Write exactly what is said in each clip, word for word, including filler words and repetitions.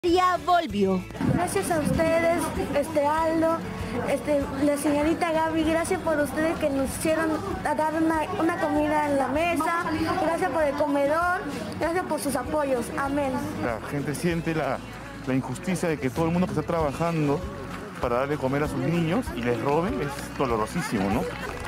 Ya volvió. Gracias a ustedes, este Aldo, este, la señorita Gaby, gracias por ustedes que nos hicieron a dar una, una comida en la mesa, gracias por el comedor, gracias por sus apoyos, amén. La gente siente la, la injusticia de que todo el mundo que está trabajando para darle comer a sus niños y les roben, es dolorosísimo, ¿no?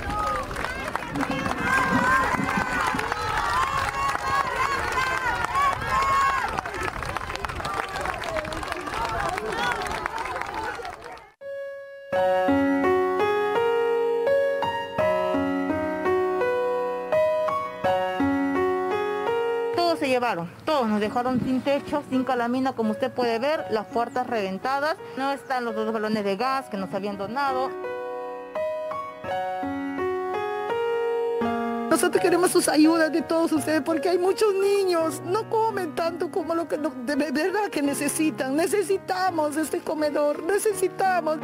Todos se llevaron, todos nos dejaron sin techo, sin calamina, como usted puede ver, las puertas reventadas. No están los dos balones de gas que nos habían donado. Nosotros queremos sus ayudas de todos ustedes porque hay muchos niños, no comen tanto como lo que no, de verdad que necesitan. Necesitamos este comedor, necesitamos.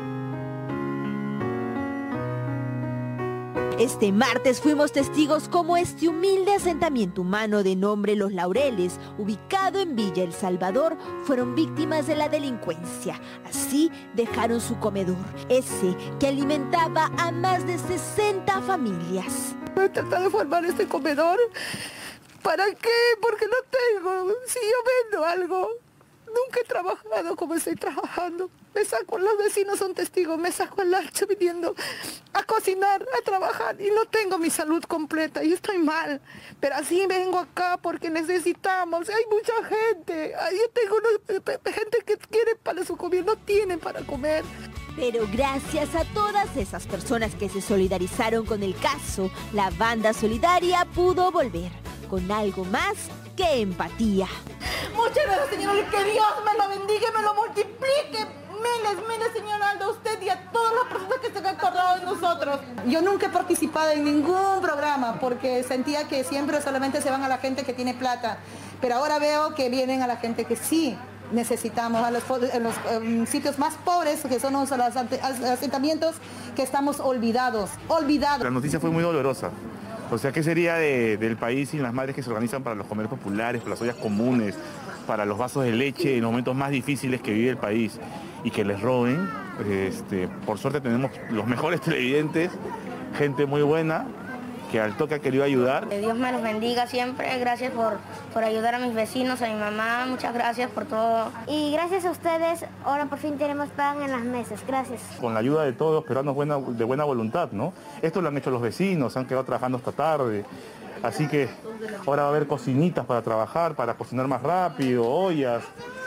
Este martes fuimos testigos como este humilde asentamiento humano de nombre Los Laureles, ubicado en Villa El Salvador, fueron víctimas de la delincuencia. Así dejaron su comedor, ese que alimentaba a más de sesenta familias. Voy a tratar de formar este comedor. ¿Para qué? Porque no tengo. Si yo vendo algo, nunca he trabajado como estoy trabajando. Me saco, los vecinos son testigos, me saco el hacha viniendo a cocinar, a trabajar y no tengo mi salud completa y estoy mal. Pero así vengo acá porque necesitamos, hay mucha gente. Yo tengo una, gente que quiere para su comida, no tienen para comer. Pero gracias a todas esas personas que se solidarizaron con el caso, la banda solidaria pudo volver con algo más que empatía. Muchas gracias, señor, que Dios me lo bendiga y me lo multiplique. Miles, miles, señor Aldo, a usted y a todas las personas que se han acordado de nosotros. Yo nunca he participado en ningún programa porque sentía que siempre solamente se van a la gente que tiene plata. Pero ahora veo que vienen a la gente que sí necesitamos, a los, en los um, sitios más pobres, que son los asentamientos que estamos olvidados, olvidados. La noticia fue muy dolorosa. O sea, ¿qué sería de, del país sin las madres que se organizan para los comedores populares, para las ollas comunes, para los vasos de leche en los momentos más difíciles que vive el país y que les roben? Este, por suerte tenemos los mejores televidentes, gente muy buena que al toque ha querido ayudar. Que Dios me los bendiga siempre, gracias por, por ayudar a mis vecinos, a mi mamá, muchas gracias por todo. Y gracias a ustedes, ahora por fin tenemos pan en las mesas, gracias. Con la ayuda de todos los peruanos buena, de buena voluntad, ¿no? Esto lo han hecho los vecinos, han quedado trabajando hasta tarde. Así que ahora va a haber cocinitas para trabajar, para cocinar más rápido, ollas.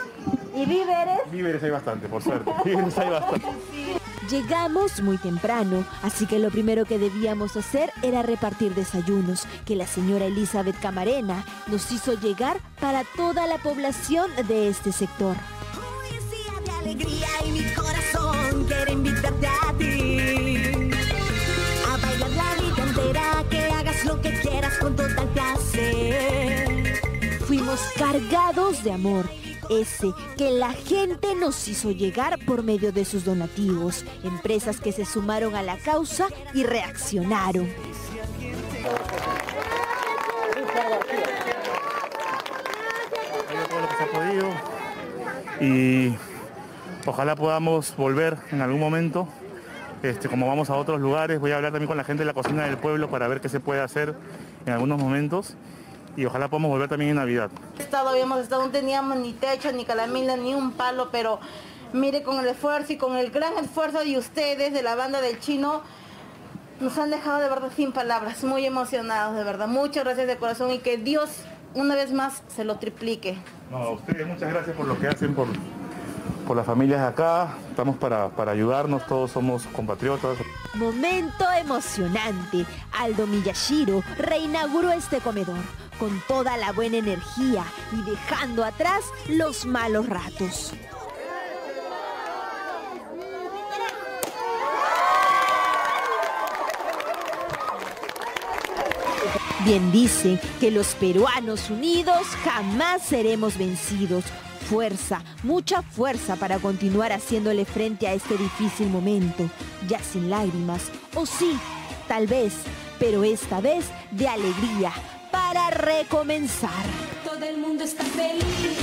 ¿Y víveres? Víveres hay bastante, por suerte. Víveres hay bastante. Llegamos muy temprano, así que lo primero que debíamos hacer era repartir desayunos, que la señora Elizabeth Camarena nos hizo llegar para toda la población de este sector. Hoy es día de alegría y mi corazón quiere invitarte a ti a bailar la vida entera, que hagas lo que quieras con total placer. Fuimos cargados de amor, ese que la gente nos hizo llegar por medio de sus donativos, empresas que se sumaron a la causa y reaccionaron. Todo lo que se ha podido y ojalá podamos volver en algún momento. Este, como vamos a otros lugares, voy a hablar también con la gente de la cocina del pueblo para ver qué se puede hacer en algunos momentos. Y ojalá podamos volver también en Navidad. Estado, habíamos estado, no teníamos ni techo, ni calamina, ni un palo, pero mire, con el esfuerzo y con el gran esfuerzo de ustedes, de la banda del Chino, nos han dejado de verdad sin palabras, muy emocionados, de verdad. Muchas gracias de corazón y que Dios una vez más se lo triplique. No, a ustedes muchas gracias por lo que hacen por, por las familias de acá. Estamos para, para ayudarnos, todos somos compatriotas. Momento emocionante. Aldo Miyashiro reinauguró este comedor con toda la buena energía y dejando atrás los malos ratos. Bien dicen que los peruanos unidos jamás seremos vencidos. Fuerza, mucha fuerza para continuar haciéndole frente a este difícil momento, ya sin lágrimas, o sí, tal vez, pero esta vez de alegría, para recomenzar. Todo el mundo está feliz.